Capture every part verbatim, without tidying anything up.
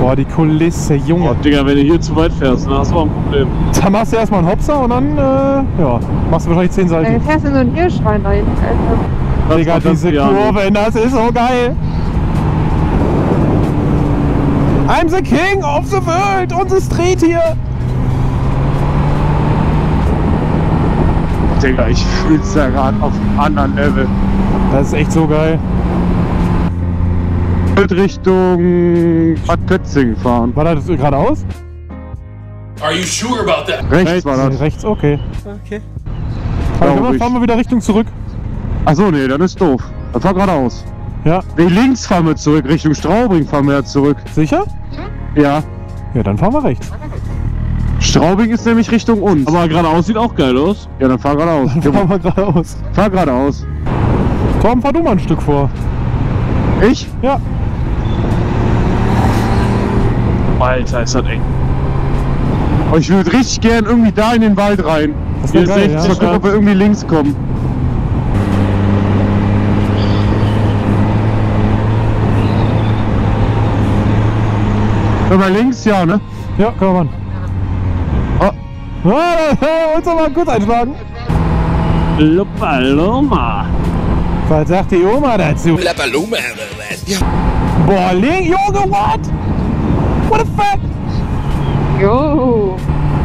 Boah, die Kulisse, Junge. Oh, Digga, wenn du hier zu weit fährst, dann hast du auch ein Problem. Dann machst du erstmal einen Hopser und dann, äh, ja, machst du wahrscheinlich zehn Salten. Dann fährst du so einen Hirschwein rein, Alter. Digga, diese Kurve, das ist so geil. I'm the king of the world und the street hier. Digga, ich fühl's ja gerade auf einem anderen Level. Das ist echt so geil. Richtung Bad Kötzing fahren. War das geradeaus? Are you sure about that? Rechts, Rechts war das. Rechts, okay. Okay. Aber dann fahren wir wieder Richtung zurück. Achso, nee, dann ist doof. Dann fahr geradeaus. Ja. Nee, links fahren wir zurück, Richtung Straubing fahren wir ja zurück. Sicher? Ja. Ja, dann fahren wir rechts. Straubing ist nämlich Richtung uns. Aber geradeaus sieht auch geil aus. Ja, dann fahr geradeaus. Dann fahren wir geradeaus. Fahr geradeaus. Torben, fahr du mal ein Stück vor. Ich? Ja. Alter, ist das eng. Aber ich würde richtig gern irgendwie da in den Wald rein. Das wäre geil, ja. Mal gucken, ob wir irgendwie links kommen. Können wir links? Ja, ne? Ja, kann man. Oh. Ah, uns aber kurz einschlagen. Lopaloma. Was sagt die Oma dazu? Lapaloma. Ja. Boah, Link, Junge, what? What the fuck? Jo.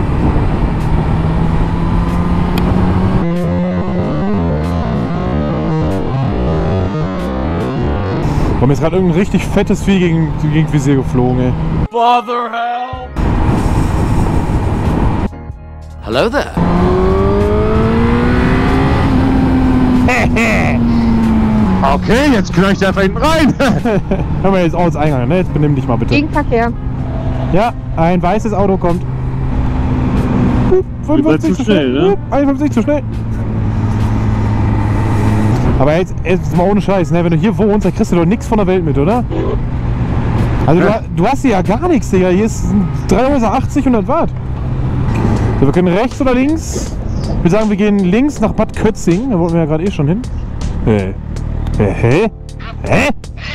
Boah, mir ist gerade irgendein richtig fettes Vieh gegen, gegen das Visier geflogen, ey. Father help! Hello there. Okay, jetzt knall ich da einfach hinten rein. Hör mal jetzt aus Eingang, ne? Jetzt benimm dich mal bitte. Gegenverkehr. Ja, ein weißes Auto kommt. fünfundfünfzig zu schnell, ne? einundfünfzig zu schnell. Aber jetzt, jetzt mal ohne Scheiß, ne? Wenn du hier wohnst, dann kriegst du doch nichts von der Welt mit, oder? Also Ja. du, du hast hier ja gar nichts, Digga. Hier ist drei Häuser achtzig und das war's. So, wir können rechts oder links. Ich würde sagen, wir gehen links nach Bad Kötzing. Da wollten wir ja gerade eh schon hin. Äh. Äh, hä? Hä?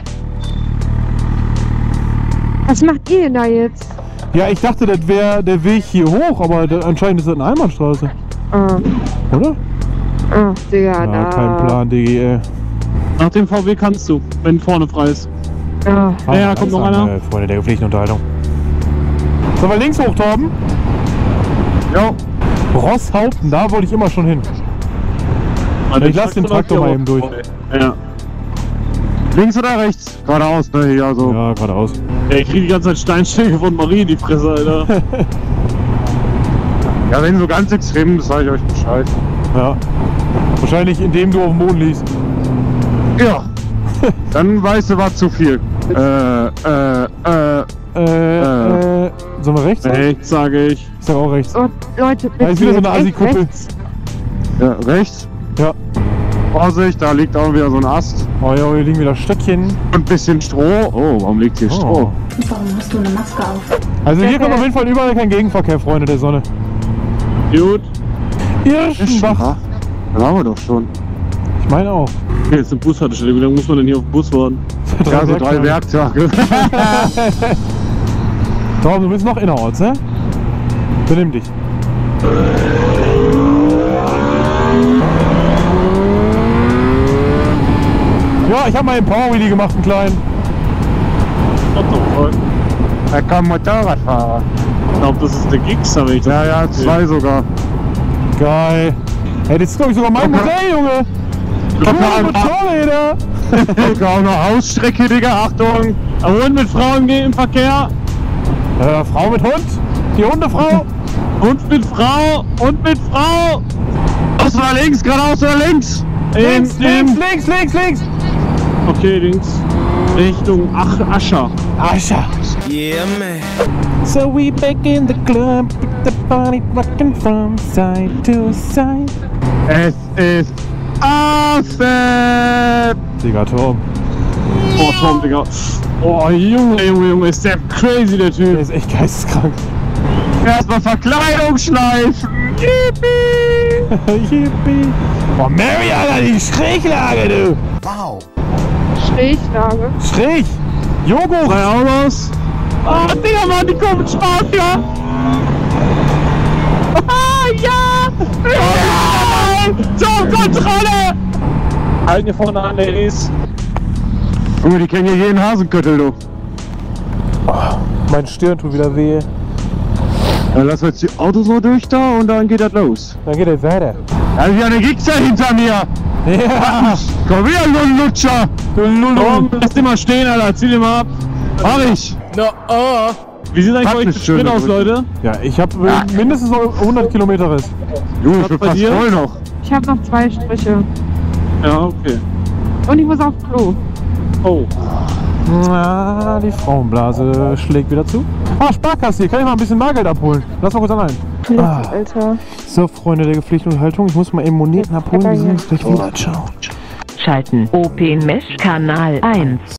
Was macht ihr denn da jetzt? Ja, ich dachte, das wäre der Weg hier hoch, aber da, anscheinend ist das eine Einbahnstraße. Ah, Oder? ah Digga, Ja, da. kein Plan, Digi, ey. Nach dem V W kannst du, wenn vorne frei ist. Ja. Ja, ja, kommt noch einer. Äh, Freunde der gepflegten Unterhaltung. Sollen wir links hoch, Torben? Ja. Rosshaupten, da wollte ich immer schon hin. Also Ich lass den Traktor mal eben durch. Ja. Links oder rechts? Geradeaus, ne? Hier, so. Ja, geradeaus. Ja, ich krieg die ganze Zeit Steinschläge von Marie in die Fresse, Alter. Ja, wenn so ganz extrem ist, sage ich euch Bescheid. Ja. Wahrscheinlich indem du auf dem Boden liegst. Ja. Dann weißt du, war zu viel. Äh, äh, äh. Äh, äh. Sollen wir rechts? Rechts, sage ich. Ich sag auch rechts. Oh, Leute, bitte. Da ist wieder so eine jetzt echt Assi-Kuppel. rechts. Ja, rechts. Ja. Vorsicht, da liegt auch wieder so ein Ast. Oh ja, hier liegen wieder Stöckchen. Und ein bisschen Stroh. Oh, warum liegt hier Stroh? Warum hast du eine Maske auf? Also hier kommt auf jeden Fall überall kein Gegenverkehr, Freunde der Sonne. Gut. Irschenbach. Da waren wir doch schon. Ich meine auch. Okay, jetzt eine Bushaltestelle. Wie lange muss man denn hier auf den Bus warten? Ja, so drei Werktage. Torben, du bist noch innerorts, ne? Benimm dich. Ja, ich habe mal einen Power Wheelie gemacht, einen kleinen. Da kam Motorradfahrer. Ich glaube, das ist der Gixxer, wenn ich das. Ja, ja, zwei sogar. Geil. Hey, das ist glaube ich sogar mein Modell, Junge. Coole Motorräder. Sogar auch noch Hausstrecke, Digga, Achtung. Hund mit Frauen gehen im Verkehr. Äh, Frau mit Hund. Die Hundefrau. Hund mit Frau. Hund mit Frau. Aus oder links, geradeaus oder links? Links, In, links, in. links, links, links. Okay, links. Richtung Ach Ascher. Ascha. Yeah, man. So we back in the club, with the party rocking from side to side. Es ist awesome. Digga, Torben. Oh, Tom, Digga. Oh, Junge, Junge, Junge, ist der crazy, der Der Typ. ist echt geisteskrank. Erstmal Verkleidung schleifen. Yippie. Yippie. Boah, Mary, Alter, die Schräglage, du. Wow. Schräglage. Schräg. Joghurt. Drei Autos. Oh, Digga, Mann, die kommen Spaß, ja! Ah, ja! Ja! Zur Kontrolle! Halten hier vorne an, der ist. Junge, die kennen ja jeden Hasenköttel, du. Oh, mein Stirn tut wieder weh. Dann lassen wir jetzt die Autos so durch da und dann geht das los. Dann geht es weiter. Da ist ja eine Gixer hinter mir! Ja! Komm her, Lutscher! Du Lulu! Komm, lass den mal stehen, Alter, zieh den mal ab. Mach ich! No, oh. Wie sieht eigentlich Hat bei euch eine der Sprit schöne aus, Brücke. Leute? Ja, ich habe äh, mindestens noch hundert Kilometer Rest. Junge, ich Was bin bei fast dir? voll noch. Ich habe noch zwei Striche. Ja, okay. Und ich muss auf Klo. Oh. Na, die Frauenblase schlägt wieder zu. Ah, Sparkasse, hier kann ich mal ein bisschen Bargeld abholen. Lass mal kurz allein. Ah. Alter. So, Freunde der gepflegten Unterhaltung, ich muss mal eben Moneten abholen. Wir sehen uns gleich wieder. Ciao. Schalten. O P Mesh Kanal eins.